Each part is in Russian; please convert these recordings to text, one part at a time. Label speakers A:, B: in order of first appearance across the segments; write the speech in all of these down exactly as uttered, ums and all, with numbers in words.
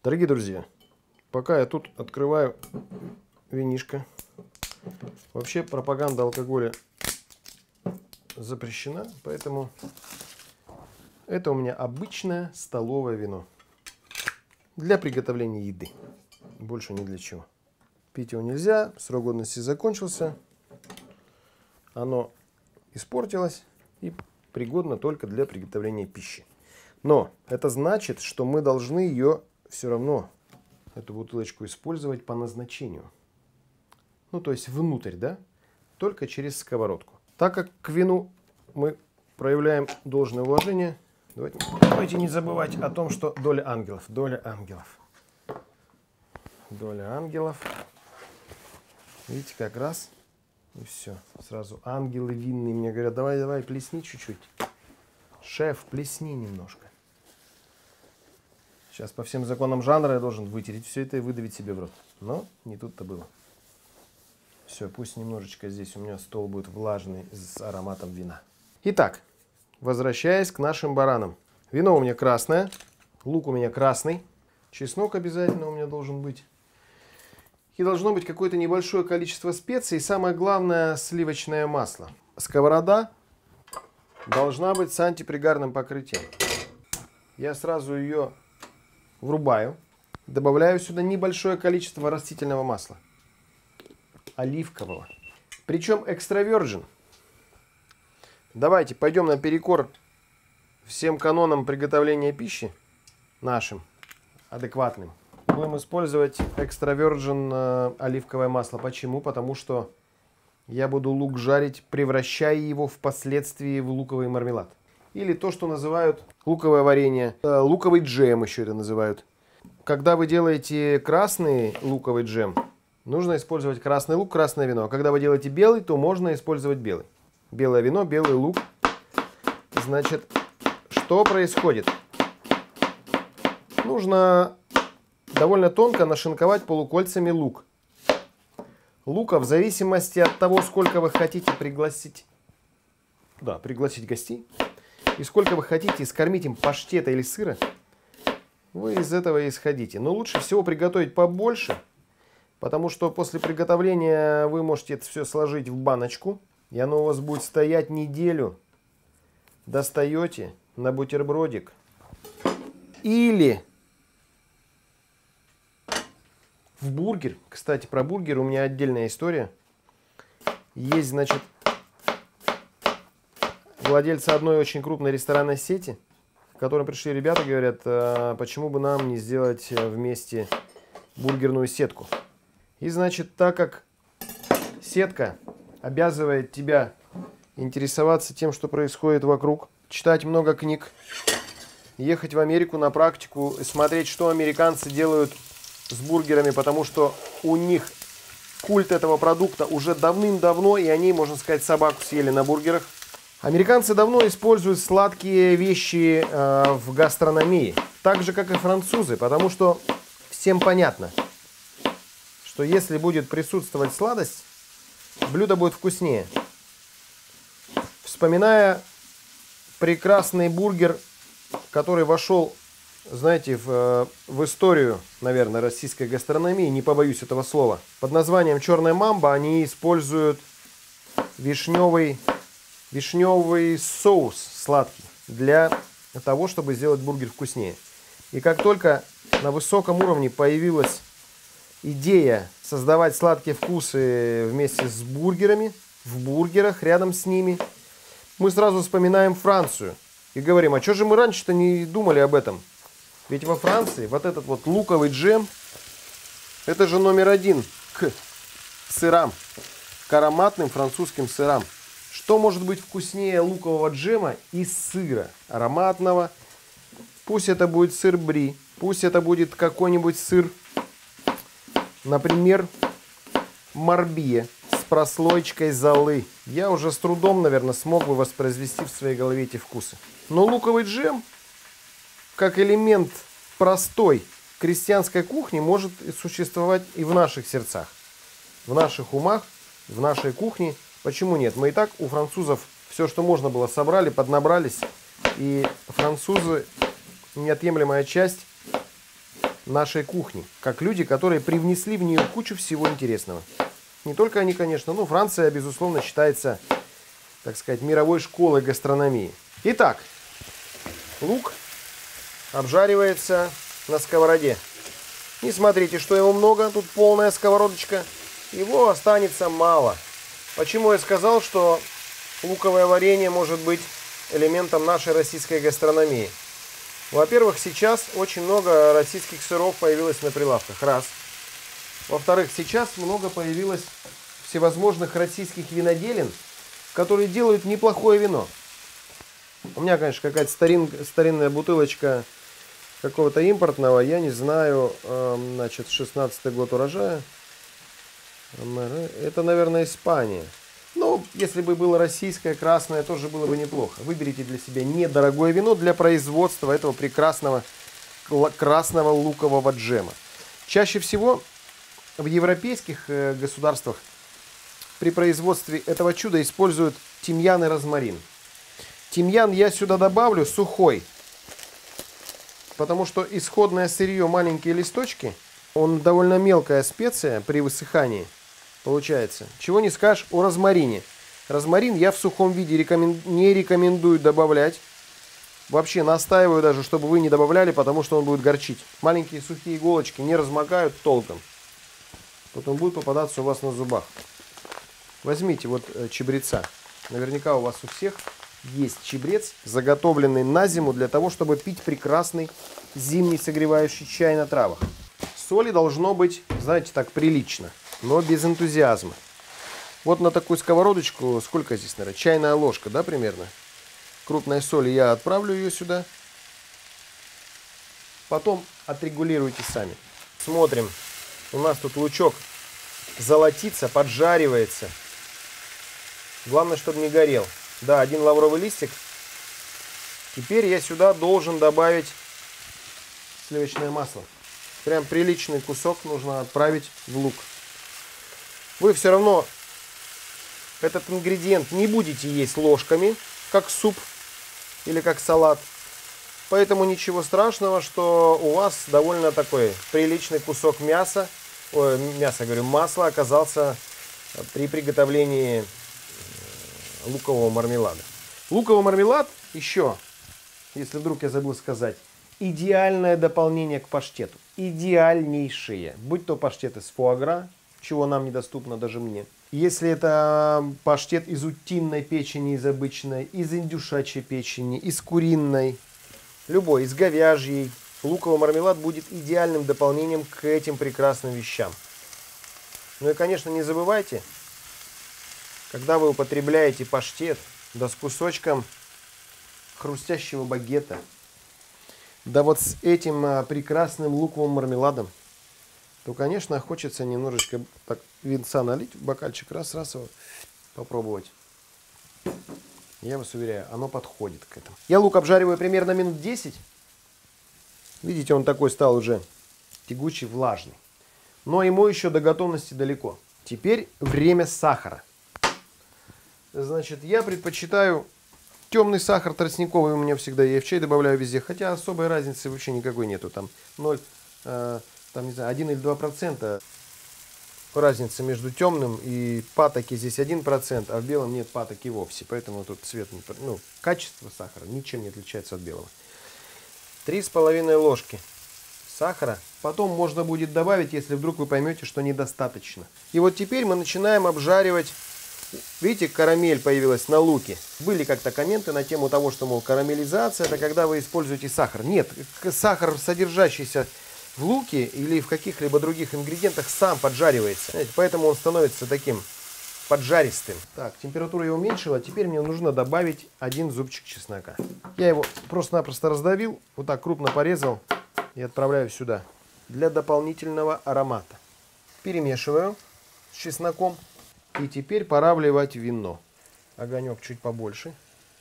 A: Дорогие друзья, пока я тут открываю винишко, вообще пропаганда алкоголя запрещена, поэтому это у меня обычное столовое вино для приготовления еды, больше ни для чего. Пить его нельзя, срок годности закончился, оно испортилось и пригодно только для приготовления пищи. Но это значит, что мы должны ее все равно, эту бутылочку, использовать по назначению. Ну, то есть внутрь, да? Только через сковородку. Так как к вину мы проявляем должное уважение, давайте, давайте не забывать о том, что доля ангелов. Доля ангелов. Доля ангелов. Видите, как раз. И все. Сразу ангелы винные мне говорят, давай, давай, плесни чуть-чуть. Шеф, плесни немножко. Сейчас по всем законам жанра я должен вытереть все это и выдавить себе в рот. Но не тут-то было. Все, пусть немножечко здесь у меня стол будет влажный с ароматом вина. Итак, возвращаясь к нашим баранам. Вино у меня красное, лук у меня красный, чеснок обязательно у меня должен быть. И должно быть какое-то небольшое количество специй. И самое главное, сливочное масло. Сковорода должна быть с антипригарным покрытием. Я сразу ее врубаю. Добавляю сюда небольшое количество растительного масла. Оливкового. Причем экстра virgin. Давайте пойдем наперекор всем канонам приготовления пищи нашим, адекватным. Будем использовать экстра virgin оливковое масло. Почему? Потому что я буду лук жарить, превращая его впоследствии в луковый мармелад. Или то, что называют луковое варенье. Луковый джем еще это называют. Когда вы делаете красный луковый джем, нужно использовать красный лук, красное вино. А когда вы делаете белый, то можно использовать белый. Белое вино, белый лук. Значит, что происходит? Нужно довольно тонко нашинковать полукольцами лук. Лука в зависимости от того, сколько вы хотите пригласить, да, пригласить гостей, и сколько вы хотите скормить им паштета или сыра, вы из этого исходите. Но лучше всего приготовить побольше, потому что после приготовления вы можете это все сложить в баночку, и оно у вас будет стоять неделю. Достаете на бутербродик. Или в бургер. Кстати, про бургер у меня отдельная история. Есть, значит, владельцы одной очень крупной ресторанной сети, к которым пришли ребята, говорят, а почему бы нам не сделать вместе бургерную сетку. И, значит, так как сетка обязывает тебя интересоваться тем, что происходит вокруг, читать много книг, ехать в Америку на практику, смотреть, что американцы делают с бургерами, потому что у них культ этого продукта уже давным-давно, и они, можно сказать, собаку съели на бургерах. Американцы давно используют сладкие вещи э, в гастрономии, так же, как и французы, потому что всем понятно, что если будет присутствовать сладость, блюдо будет вкуснее. Вспоминая прекрасный бургер, который вошел, знаете, в, в историю, наверное, российской гастрономии, не побоюсь этого слова, под названием «Черная мамба», они используют вишневый, вишневый соус сладкий для того, чтобы сделать бургер вкуснее. И как только на высоком уровне появилась идея создавать сладкие вкусы вместе с бургерами, в бургерах, рядом с ними, мы сразу вспоминаем Францию и говорим, а что же мы раньше-то не думали об этом? Ведь во Франции вот этот вот луковый джем, это же номер один к сырам, к ароматным французским сырам. Что может быть вкуснее лукового джема из сыра ароматного? Пусть это будет сыр бри, пусть это будет какой-нибудь сыр, например, морбье с прослоечкой золы. Я уже с трудом, наверное, смог бы воспроизвести в своей голове эти вкусы. Но луковый джем, как элемент простой крестьянской кухни, может существовать и в наших сердцах, в наших умах, в нашей кухне. Почему нет? Мы и так у французов все, что можно было, собрали, поднабрались. И французы неотъемлемая часть нашей кухни, как люди, которые привнесли в нее кучу всего интересного. Не только они, конечно, но Франция, безусловно, считается, так сказать, мировой школой гастрономии. Итак, лук обжаривается на сковороде. Не смотрите, что его много, тут полная сковородочка. Его останется мало. Почему я сказал, что луковое варенье может быть элементом нашей российской гастрономии? Во-первых, сейчас очень много российских сыров появилось на прилавках. Раз. Во-вторых, сейчас много появилось всевозможных российских виноделин, которые делают неплохое вино. У меня, конечно, какая-то старин, старинная бутылочка какого-то импортного, я не знаю, э, значит, шестнадцатый год урожая. Это, наверное, Испания. Ну, если бы было российское, красное, тоже было бы неплохо. Выберите для себя недорогое вино для производства этого прекрасного красного лукового джема. Чаще всего в европейских э, государствах при производстве этого чуда используют тимьян и розмарин. Тимьян я сюда добавлю сухой, потому что исходное сырье, маленькие листочки, он довольно мелкая специя при высыхании получается. Чего не скажешь о розмарине. Розмарин я в сухом виде рекомен... не рекомендую добавлять. Вообще настаиваю даже, чтобы вы не добавляли, потому что он будет горчить. Маленькие сухие иголочки не размокают толком. Потом будет попадаться у вас на зубах. Возьмите вот чабреца. Наверняка у вас у всех есть чабрец, заготовленный на зиму для того, чтобы пить прекрасный зимний согревающий чай на травах. Соли должно быть, знаете, так прилично, но без энтузиазма. Вот на такую сковородочку, сколько здесь, наверное, чайная ложка, да, примерно? Крупной соли я отправлю ее сюда. Потом отрегулируйте сами. Смотрим. У нас тут лучок золотится, поджаривается. Главное, чтобы не горел. Да, один лавровый листик. Теперь я сюда должен добавить сливочное масло. Прям приличный кусок нужно отправить в лук. Вы все равно этот ингредиент не будете есть ложками, как суп или как салат. Поэтому ничего страшного, что у вас довольно такой приличный кусок мяса, ой, мяса, говорю, масла оказался при приготовлении лукового мармелада. Луковый мармелад еще, если вдруг я забыл сказать, идеальное дополнение к паштету. Идеальнейшее. Будь то паштет из фуагра, чего нам недоступно даже мне. Если это паштет из утиной печени, из обычной, из индюшачьей печени, из куриной, любой, из говяжьей, луковый мармелад будет идеальным дополнением к этим прекрасным вещам. Ну и, конечно, не забывайте, когда вы употребляете паштет, да с кусочком хрустящего багета, да вот с этим а, прекрасным луковым мармеладом, то, конечно, хочется немножечко так винца налить в бокальчик, раз-раз его попробовать. Я вас уверяю, оно подходит к этому. Я лук обжариваю примерно минут десять. Видите, он такой стал уже тягучий, влажный. Но ему еще до готовности далеко. Теперь время сахара. Значит, я предпочитаю темный сахар тростниковый, у меня всегда, я в чай добавляю везде, хотя особой разницы вообще никакой нету, там ноль, э, там не знаю, один или два процента разница между темным и патоки здесь один процент, а в белом нет патоки вовсе, поэтому тут цвет, не, ну, качество сахара ничем не отличается от белого. Три с половиной ложки сахара, потом можно будет добавить, если вдруг вы поймете, что недостаточно. И вот теперь мы начинаем обжаривать. Видите, карамель появилась на луке. Были как-то комменты на тему того, что, мол, карамелизация — это когда вы используете сахар. Нет, сахар, содержащийся в луке или в каких-либо других ингредиентах, сам поджаривается. Знаете, поэтому он становится таким поджаристым. Так, температуру я уменьшила. Теперь мне нужно добавить один зубчик чеснока. Я его просто-напросто раздавил, вот так крупно порезал и отправляю сюда для дополнительного аромата. Перемешиваю с чесноком. И теперь пора вливать вино. Огонек чуть побольше.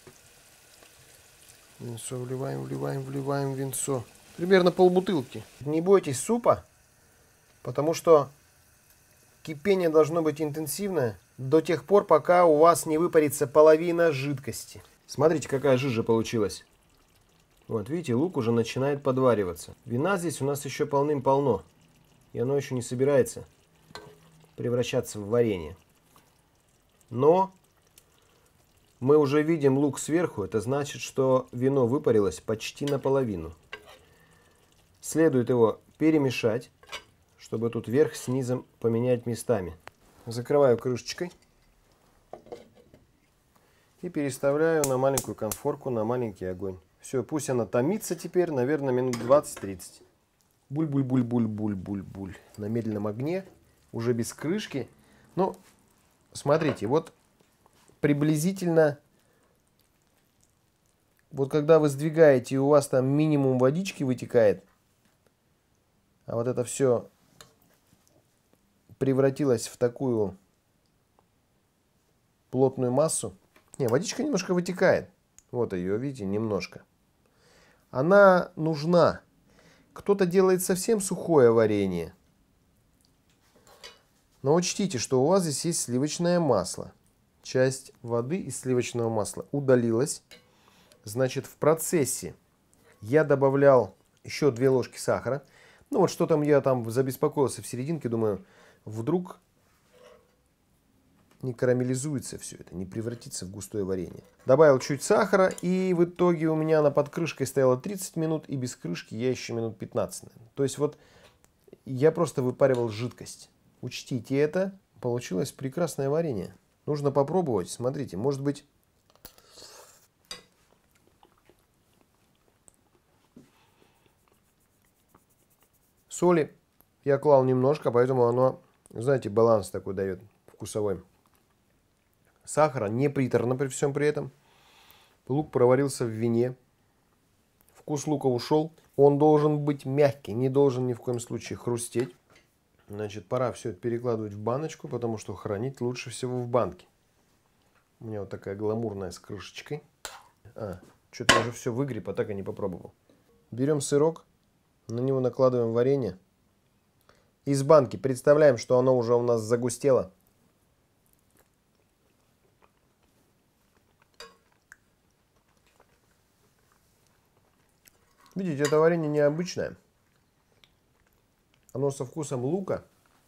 A: Винцо вливаем, вливаем, вливаем винцо. Примерно полбутылки. Не бойтесь супа, потому что кипение должно быть интенсивное до тех пор, пока у вас не выпарится половина жидкости. Смотрите, какая жижа получилась. Вот, видите, лук уже начинает подвариваться. Вина здесь у нас еще полным-полно. И оно еще не собирается превращаться в варенье. Но мы уже видим лук сверху. Это значит, что вино выпарилось почти наполовину. Следует его перемешать, чтобы тут верх с низом поменять местами. Закрываю крышечкой. И переставляю на маленькую конфорку, на маленький огонь. Все, пусть она томится теперь, наверное, минут двадцать-тридцать. Буль-буль-буль-буль-буль-буль-буль. На медленном огне, уже без крышки. Ну, смотрите, вот приблизительно, вот когда вы сдвигаете, и у вас там минимум водички вытекает, а вот это все превратилось в такую плотную массу. Не, водичка немножко вытекает. Вот ее, видите, немножко. Она нужна. Кто-то делает совсем сухое варенье. Но учтите, что у вас здесь есть сливочное масло. Часть воды из сливочного масла удалилась. Значит, в процессе я добавлял еще две ложки сахара. Ну вот что там я там забеспокоился в серединке, думаю, вдруг не карамелизуется все это, не превратится в густое варенье. Добавил чуть сахара, и в итоге у меня она под крышкой стояла тридцать минут, и без крышки я еще минут пятнадцать. Наверное. То есть вот я просто выпаривал жидкость. Учтите это, получилось прекрасное варенье. Нужно попробовать, смотрите, может быть... Соли я клал немножко, поэтому оно, знаете, баланс такой дает вкусовой. Сахара не приторно при всем при этом. Лук проварился в вине. Вкус лука ушел. Он должен быть мягкий, не должен ни в коем случае хрустеть. Значит, пора все это перекладывать в баночку, потому что хранить лучше всего в банке. У меня вот такая гламурная с крышечкой. А, что-то я уже все выгреб, а так и не попробовал. Берем сырок, на него накладываем варенье. Из банки представляем, что оно уже у нас загустело. Видите, это варенье необычное. Оно со вкусом лука.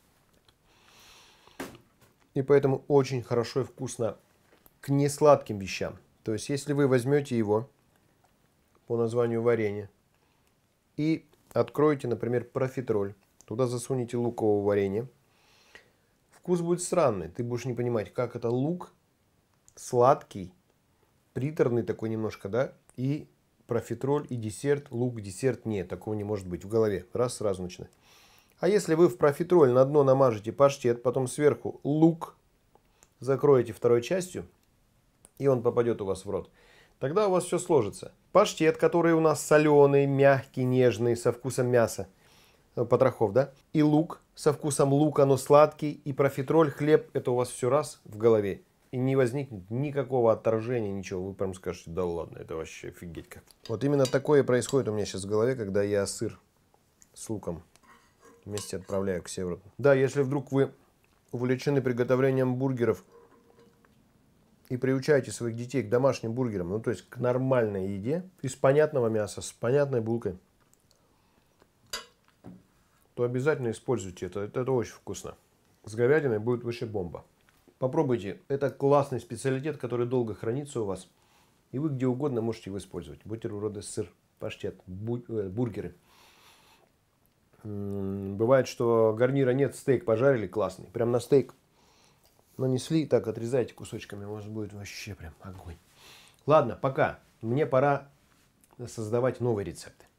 A: И поэтому очень хорошо и вкусно к несладким вещам. То есть, если вы возьмете его по названию варенье и откроете, например, профитроль, туда засунете лукового варенья, вкус будет странный. Ты будешь не понимать, как это лук сладкий, приторный такой немножко, да, и профитроль и десерт, лук, десерт, нет, такого не может быть в голове. Раз, сразу начинает. А если вы в профитроль на дно намажете паштет, потом сверху лук закроете второй частью, и он попадет у вас в рот, тогда у вас все сложится. Паштет, который у нас соленый, мягкий, нежный, со вкусом мяса, потрохов, да, и лук со вкусом лука, но сладкий, и профитроль, хлеб, это у вас все раз в голове. И не возникнет никакого отторжения, ничего. Вы прям скажете, да ладно, это вообще офигеть как. Вот именно такое происходит у меня сейчас в голове, когда я сыр с луком вместе отправляю к северу. Да, если вдруг вы увлечены приготовлением бургеров и приучаете своих детей к домашним бургерам, ну то есть к нормальной еде, из понятного мяса, с понятной булкой, то обязательно используйте это. Это, это очень вкусно. С говядиной будет вообще бомба. Попробуйте. Это классный специалитет, который долго хранится у вас. И вы где угодно можете его использовать. Бутерброды, сыр, паштет, бу э, бургеры. М-м, бывает, что гарнира нет, стейк пожарили классный. Прям на стейк нанесли, так отрезайте кусочками. У вас будет вообще прям огонь. Ладно, пока. Мне пора создавать новые рецепты.